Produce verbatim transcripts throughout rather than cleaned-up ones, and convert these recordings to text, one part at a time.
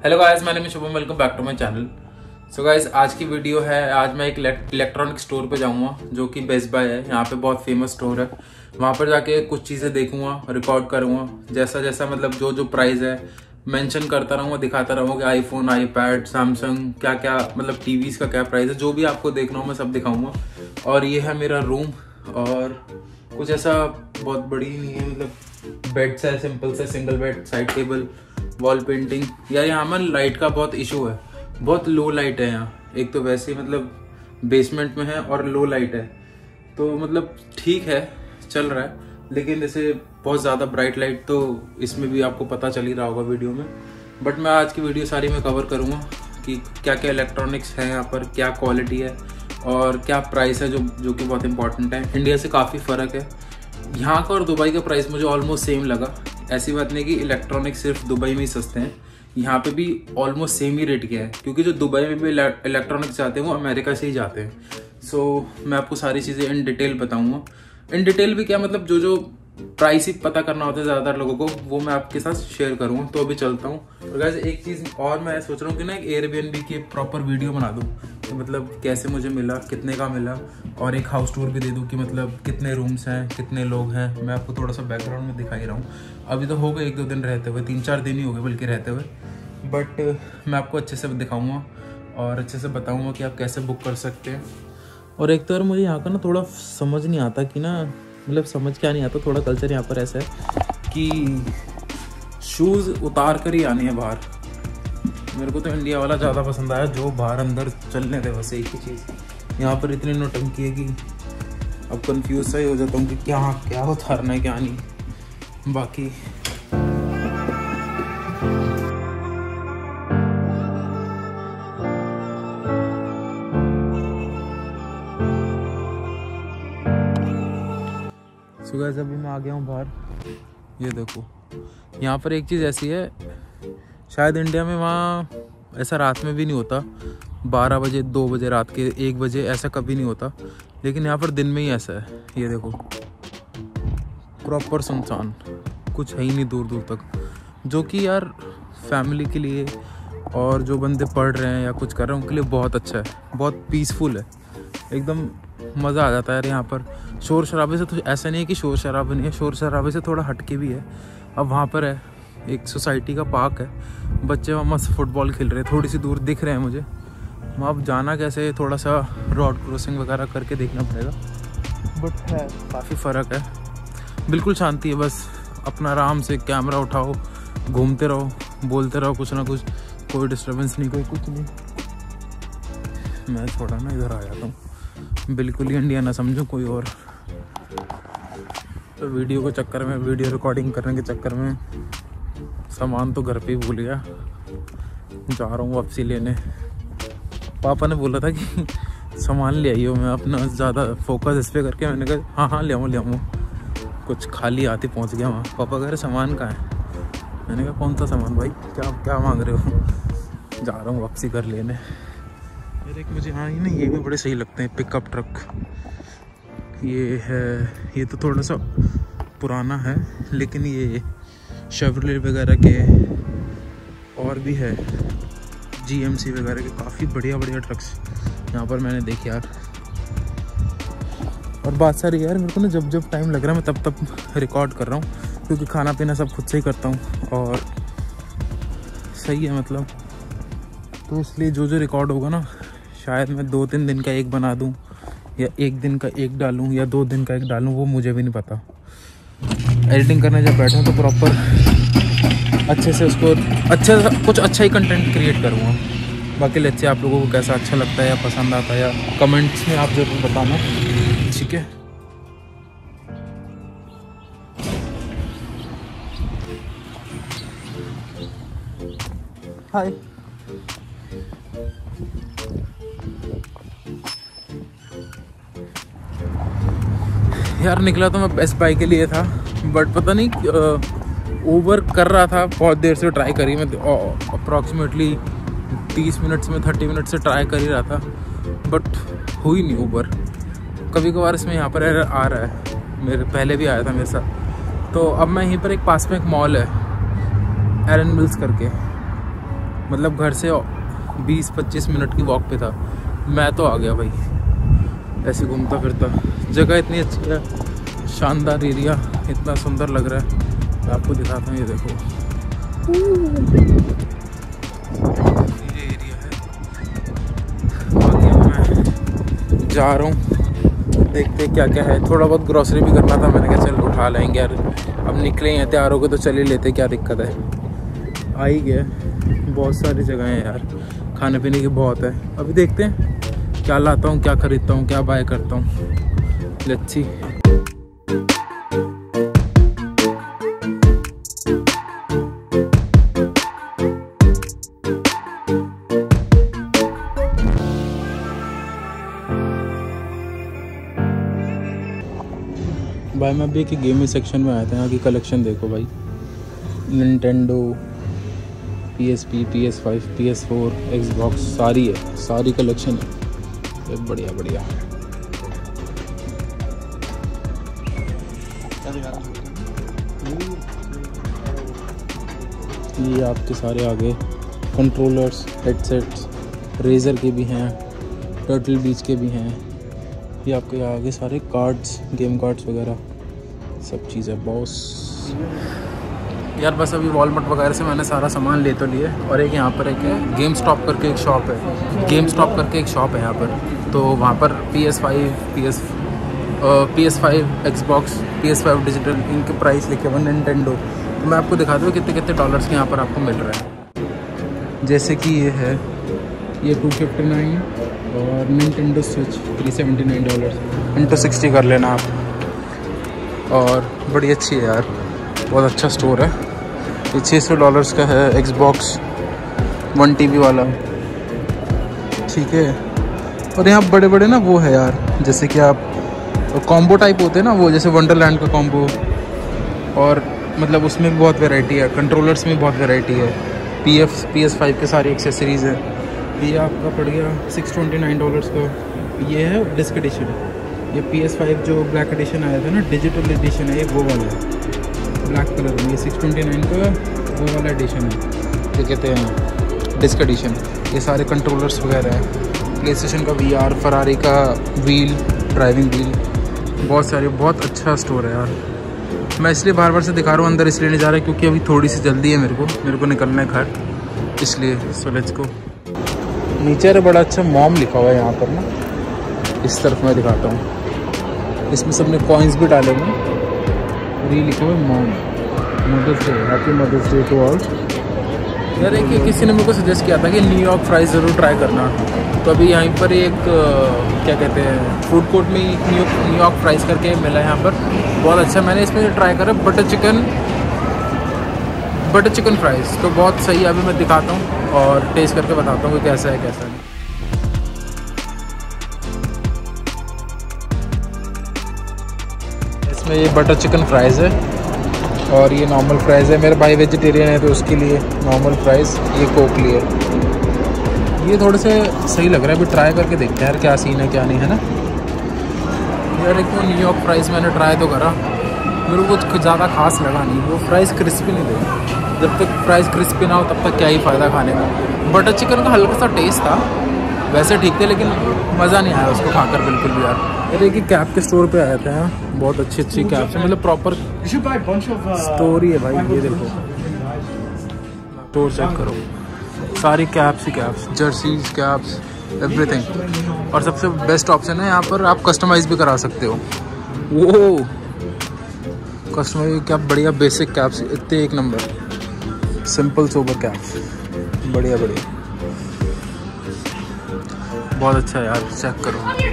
Hello guys, मैंने मैं Shubham, welcome back to my channel. So guys, आज की वीडियो है, आज मैं एक इलेक्ट्रॉनिक स्टोर पे जाऊंगा जो कि बेस्ट बाय है। यहाँ पे बहुत फेमस स्टोर है। वहाँ पर जाके कुछ चीज़ें देखूंगा, रिकॉर्ड करूंगा, जैसा जैसा मतलब जो जो प्राइस है मेंशन करता रहूँगा, दिखाता रहूँगा कि आईफोन, आईपैड, सैमसंग, क्या क्या मतलब टीवीज का क्या प्राइस है, जो भी आपको देखना हो मैं सब दिखाऊंगा। और ये है मेरा रूम, और कुछ ऐसा बहुत बड़ी नहीं है, मतलब बेड्स है, सिंपल से single bed, side table, wall painting. यार यहाँ में लाइट का बहुत इशू है, बहुत लो लाइट है यहाँ। एक तो वैसे ही मतलब बेसमेंट में है और लो लाइट है, तो मतलब ठीक है, चल रहा है। लेकिन जैसे बहुत ज़्यादा ब्राइट लाइट तो इसमें भी आपको पता चल ही रहा होगा वीडियो में। बट मैं आज की वीडियो सारी में कवर करूँगा कि क्या क्या इलेक्ट्रॉनिक्स है यहाँ पर, क्या क्वालिटी है और क्या प्राइस है, जो जो कि बहुत इंपॉर्टेंट है। इंडिया से काफ़ी फ़र्क है यहाँ का, और दुबई का प्राइस मुझे ऑलमोस्ट सेम लगा। ऐसी बात नहीं कि इलेक्ट्रॉनिक्स सिर्फ दुबई में ही सस्ते हैं, यहाँ पे भी ऑलमोस्ट सेम ही रेट किया है, क्योंकि जो दुबई में भी इलेक्ट्रॉनिक्स जाते हैं वो अमेरिका से ही जाते हैं। सो so, मैं आपको सारी चीज़ें इन डिटेल बताऊँगा। इन डिटेल भी क्या, मतलब जो जो प्राइस ही पता करना होता है ज़्यादातर लोगों को, वो मैं आपके साथ शेयर करूँगा। तो अभी चलता हूँ। और गाइस, एक चीज़ और मैं सोच रहा हूँ कि ना एक एयरबीएनबी की प्रॉपर वीडियो बना दूँ, तो मतलब कैसे मुझे मिला, कितने का मिला, और एक हाउस टूर भी दे दूँ कि मतलब कितने रूम्स हैं, कितने लोग हैं। मैं आपको थोड़ा सा बैकग्राउंड में दिखा ही रहा हूँ। अभी तो हो गए एक दो दिन रहते हुए, तीन चार दिन ही हो गए बल्कि रहते हुए, बट मैं आपको अच्छे से दिखाऊँगा और अच्छे से बताऊँगा कि आप कैसे बुक कर सकते हैं। और एक तो यार मुझे यहाँ का ना थोड़ा समझ नहीं आता कि ना, मतलब समझ क्या नहीं आता, थोड़ा कल्चर यहाँ पर ऐसा है कि शूज़ उतार कर ही आने हैं बाहर। मेरे को तो इंडिया वाला ज़्यादा पसंद आया, जो बाहर अंदर चलने थे बस एक ही चीज़। यहाँ पर इतनी नौटंकी है कि अब कंफ्यूज सा ही हो जाता हूँ कि क्या क्या उतारना है क्या नहीं। बाकी सो गाइस, अभी मैं आ गया हूँ बाहर। ये देखो, यहाँ पर एक चीज़ ऐसी है, शायद इंडिया में वहाँ ऐसा रात में भी नहीं होता, बारह बजे, दो बजे रात के, एक बजे ऐसा कभी नहीं होता, लेकिन यहाँ पर दिन में ही ऐसा है। ये देखो, प्रॉपर सुनसान, कुछ है ही नहीं दूर दूर तक, जो कि यार फैमिली के लिए और जो बंदे पढ़ रहे हैं या कुछ कर रहे हैं उनके लिए बहुत अच्छा है, बहुत पीसफुल है, एकदम मज़ा आ जाता है यार यहाँ पर। शोर शराबे से तो ऐसा नहीं है कि शोर शराबे नहीं है, शोर शराबे से थोड़ा हटके भी है। अब वहाँ पर है एक सोसाइटी का पार्क है, बच्चे वहाँ मस्त फुटबॉल खेल रहे हैं, थोड़ी सी दूर दिख रहे हैं मुझे। वहाँ अब जाना कैसे, थोड़ा सा रोड क्रॉसिंग वगैरह करके देखना पड़ेगा, बट है काफ़ी फ़र्क है। बिल्कुल शांति है, बस अपना आराम से कैमरा उठाओ, घूमते रहो, बोलते रहो कुछ ना कुछ, कोई डिस्टर्बेंस नहीं, कोई कुछ नहीं। मैं थोड़ा ना इधर आ जाता हूँ, बिल्कुल ही इंडिया ना समझो कोई और। तो वीडियो के चक्कर में, वीडियो रिकॉर्डिंग करने के चक्कर में सामान तो घर पे ही भूल गया। जा रहा हूँ वापसी लेने। पापा ने बोला था कि सामान ले आइयो, मैं अपना ज़्यादा फोकस इस पर करके मैंने कहा हाँ हाँ ले आऊँ ले आऊँ। कुछ खाली आते पहुँच गया वहाँ। पापा कह रहे सामान कहाँ है, मैंने कहा कौन सा सामान भाई, क्या क्या मांग रहे हो। जा रहा हूँ वापसी कर लेने। यार एक मुझे हाँ ही नहीं, ये भी बड़े सही लगते हैं, पिकअप ट्रक। ये है, ये तो थोड़ा सा पुराना है, लेकिन ये शेवरलेट वगैरह के और भी है, जीएमसी वगैरह के काफ़ी बढ़िया बढ़िया ट्रक्स यहाँ पर मैंने देखे यार। और बात सारी यार, मेरे को ना जब जब टाइम लग रहा है मैं तब तब रिकॉर्ड कर रहा हूँ, क्योंकि खाना पीना सब खुद से ही करता हूँ और सही है मतलब। तो इसलिए जो जो रिकॉर्ड होगा ना, शायद मैं दो तीन दिन का एक बना दूँ, या एक दिन का एक डालूँ, या दो दिन का एक डालूँ, वो मुझे भी नहीं पता। एडिटिंग करने जब बैठूँ तो प्रॉपर अच्छे से उसको अच्छे कुछ अच्छा ही कंटेंट क्रिएट करूँगा। बाकी लेट्स से आप लोगों को कैसा अच्छा लगता है या पसंद आता है, या कमेंट्स में आप ज़रूर बताना, ठीक है। हाय, यार निकला तो मैं बेस्ट बाय के लिए था, बट पता नहीं ओवर कर रहा था, बहुत देर से ट्राई करी मैं, अप्रॉक्सीमेटली तीस मिनट में थर्टी मिनट से ट्राई कर ही रहा था, बट हुई नहीं ओवर। कभी कभार इसमें यहाँ पर एरर आ रहा है, मेरे पहले भी आया था मेरे साथ। तो अब मैं यहीं पर एक पास में एक मॉल है, एरन मिल्स करके, मतलब घर से बीस पच्चीस मिनट की वॉक पे था। मैं तो आ गया भाई, ऐसे घूमता फिरता। जगह इतनी अच्छी है, शानदार एरिया, इतना सुंदर लग रहा है। मैं आपको दिखाता हूँ, ये देखो ये एरिया है। बाकी मैं जा रहा हूँ, देखते क्या क्या है। थोड़ा बहुत ग्रोसरी भी करना था, मैंने कहा चल उठा लेंगे यार, अब निकले हैं तैयार हो गए तो चल ही लेते, क्या दिक्कत है। आ ही गया, बहुत सारी जगह हैं यार, खाने पीने की बहुत है। अभी देखते हैं क्या लाता हूँ, क्या ख़रीदता हूँ, क्या बाय करता हूँ। लच्छी भाई, मैं अभी एक गेमिंग सेक्शन में आया था। यहाँ की कलेक्शन देखो भाई, Nintendo, P S P, P S five, P S four, Xbox, सारी है, सारी कलेक्शन है। बढ़िया बढ़िया। ये आपके सारे आगे कंट्रोलर्स, हेडसेट्स, रेजर के भी हैं, टर्टल बीच के भी हैं। ये आपके आगे सारे कार्ड्स, गेम कार्ड्स वगैरह सब चीज़ है बॉस। यार बस अभी वॉलमार्ट वगैरह से मैंने सारा सामान ले तो लिए। और एक यहाँ पर एक है गेम स्टॉप करके एक शॉप है, गेम स्टॉप करके एक शॉप है यहाँ पर। तो वहाँ पर P S five, P S P S five, Xbox, P S five digital, इनके प्राइस लिखे हुए निंटेंडो। तो मैं आपको दिखा दूँ कितने कितने डॉलर्स के यहाँ पर आपको मिल रहा है। जैसे कि ये है, ये टू फिफ्टी नाइन और Nintendo switch three seventy nine dollar, into sixty कर लेना आप। और बड़ी अच्छी है यार, बहुत अच्छा स्टोर है। ये छः सौ डॉलर्स का है एक्सबॉक्स वन टीबी वाला, ठीक है। और यहाँ बड़े बड़े ना वो है यार, जैसे कि आप कॉम्बो टाइप होते हैं ना, वो जैसे वंडरलैंड का कॉम्बो। और मतलब उसमें भी बहुत वैरायटी है, कंट्रोलर्स में बहुत वैरायटी है। P F P S five के सारी एक्सेसरीज़ है। ये आपका पड़ गया सिक्स ट्वेंटी नाइन डॉलर्स का। ये है डिस्क एडिशन। ये पी एस फाइव जो ब्लैक एडिशन आया था ना, डिजिटल एडिशन है ये, वो वाला है ब्लैक कलर में। ये सिक्स ट्वेंटी नाइन का वो वाला एडिशन है, ये कहते हैं डिस्क एडिशन। ये सारे कंट्रोलर्स वगैरह है। प्ले स्टेशन का वी आर, फरारी का व्हील, ड्राइविंग व्हील, बहुत सारे, बहुत अच्छा स्टोर है यार। मैं इसलिए बार बार से दिखा रहा हूँ, अंदर इसलिए नहीं जा रहा क्योंकि अभी थोड़ी सी जल्दी है मेरे को मेरे को निकलना है घर, इसलिए। So let's go. नीचे रे बड़ा अच्छा मॉम लिखा हुआ है यहाँ पर ना, इस तरफ मैं दिखाता हूँ। इसमें सबने कॉइन्स भी डाले हुए हैं और ये लिखा हुआ है mom, mother's day, happy mother's day to all. यार एक किसी ने मेरे को सजेस्ट किया था कि न्यूयॉर्क फ्राइज़ ज़रूर ट्राई करना। तो अभी यहाँ पर एक क्या कहते हैं फूड कोर्ट में न्यू न्यूयॉर्क फ्राइज़ करके मिला है यहाँ पर, बहुत अच्छा। मैंने इसमें ट्राई करा butter chicken, butter chicken fries, तो बहुत सही है। अभी मैं दिखाता हूँ और टेस्ट करके बताता हूँ कि कैसा है कैसा नहीं। इसमें ये बटर चिकन फ्राइज़ है और ये नॉर्मल फ्राइज़ है। मेरा भाई वेजिटेरियन है तो उसके लिए नॉर्मल फ्राइज़, ये कोक लिए। ये थोड़े से सही लग रहा है, अभी ट्राई करके देखते हैं यार क्या सीन है क्या नहीं, है ना यार। एक तो न्यूयॉर्क फ्राइज़ मैंने ट्राई तो करा, मेरे को कुछ ज़्यादा खास लगा नहीं। वो फ्राइज़ क्रिस्पी नहीं लगी। जब तक फ्राइज़ क्रिस्पी ना हो तब तक क्या ही फ़ायदा खाने में। बटर चिकन का हल्का सा टेस्ट था, वैसे ठीक थे, लेकिन मज़ा नहीं आया उसको खाकर बिल्कुल भी यार। अरे एक कैप के स्टोर पे आया था यहाँ, बहुत अच्छी अच्छी कैप्स है, मतलब प्रॉपर स्टोर ही है भाई। ये देखो स्टोर चेक करो, सारी कैप्स ही कैप्स, जर्सीज, कैप्स, एवरीथिंग। और सबसे बेस्ट ऑप्शन है यहाँ पर, आप कस्टमाइज़ भी करा सकते हो। वो कस्टमाइज क्या बढ़िया, बेसिक कैप्स इतने एक नंबर, सिंपल सोबर कैप्स, बढ़िया बढ़िया, बहुत अच्छा है यार, चेक करो,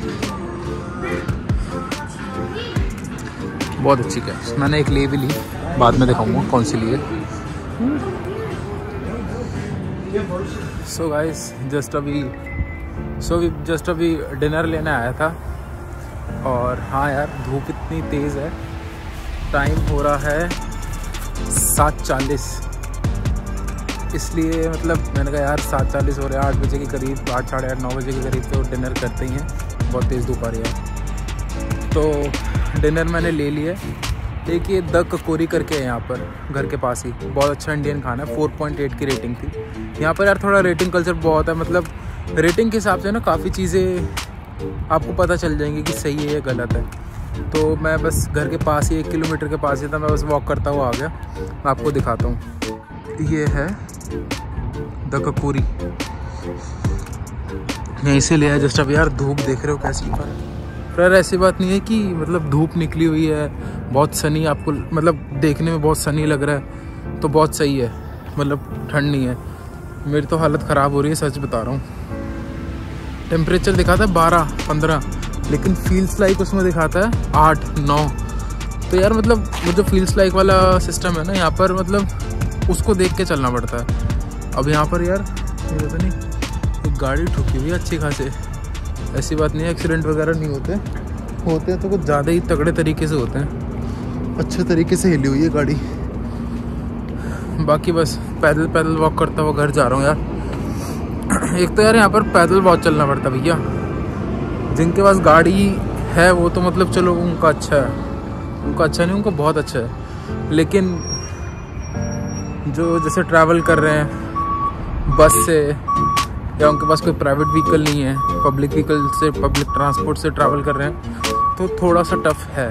बहुत अच्छी कैप्स। मैंने एक ले भी ली, बाद में दिखाऊंगा कौन सी ली है। सो गाइस जस्ट अभी सो जस्ट अभी डिनर लेने आया था। और हाँ यार धूप इतनी तेज़ है, टाइम हो रहा है सात चालीस, इसलिए मतलब मैंने कहा यार सात चालीस हो रहे हैं, आठ बजे के करीब, आठ साढ़े आठ नौ बजे के करीब तो डिनर करते ही हैं, बहुत तेज़ धूप आ रही है। तो डिनर मैंने ले लिया एक ये द ककोरी करके है यहाँ पर घर के पास ही, बहुत अच्छा इंडियन खाना है। फोर पॉइंट एट की रेटिंग थी यहाँ पर यार। थोड़ा रेटिंग कल्चर बहुत है, मतलब रेटिंग के हिसाब से ना काफ़ी चीज़ें आपको पता चल जाएंगी कि सही है या गलत है। तो मैं बस घर के पास ही, एक किलोमीटर के पास ही था, मैं बस वॉक करता हुआ आ गया। मैं आपको दिखाता हूँ, ये है द ककोरी, यहीं से ले आया जस्ट। अब यार धूप देख रहे हो कैसी पर यार, ऐसी बात नहीं है कि मतलब धूप निकली हुई है बहुत सनी, आपको मतलब देखने में बहुत सनी लग रहा है तो बहुत सही है, मतलब ठंड नहीं है। मेरी तो हालत ख़राब हो रही है, सच बता रहा हूँ। टेम्परेचर दिखाता है बारह पंद्रह, लेकिन फील्स लाइक उसमें दिखाता है आठ नौ। तो यार मतलब वो जो फील्स लाइक वाला सिस्टम है ना यहाँ पर, मतलब उसको देख के चलना पड़ता है। अब यहाँ पर यार ये पता नहीं, एक गाड़ी ठुकी हुई है अच्छी खासी। ऐसी बात नहीं है, एक्सीडेंट वगैरह नहीं होते, होते हैं तो कुछ ज़्यादा ही तगड़े तरीके से होते हैं। अच्छे तरीके से हिली हुई है गाड़ी। बाकी बस पैदल पैदल वॉक करता हुआ घर जा रहा हूँ यार। एक तो यार यहाँ पर पैदल बहुत चलना पड़ता है भैया, जिनके पास गाड़ी है वो तो मतलब चलो उनका अच्छा है, उनका अच्छा नहीं, उनका बहुत अच्छा है। लेकिन जो जैसे ट्रैवल कर रहे हैं बस से, या उनके पास कोई प्राइवेट व्हीकल नहीं है, पब्लिक व्हीकल से, पब्लिक ट्रांसपोर्ट से ट्रैवल कर रहे हैं, तो थोड़ा सा टफ है।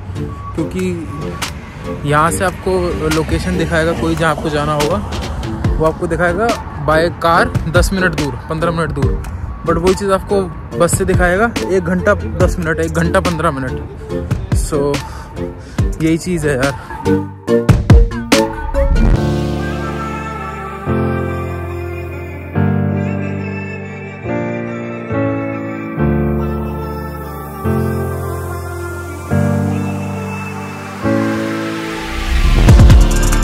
क्योंकि यहाँ से आपको लोकेशन दिखाएगा कोई जहाँ आपको जाना होगा, वो आपको दिखाएगा बाय कार दस मिनट दूर, पंद्रह मिनट दूर। बट वही चीज़ आपको बस से दिखाएगा एक घंटा दस मिनट, एक घंटा पंद्रह मिनट। सो यही चीज़ है यार।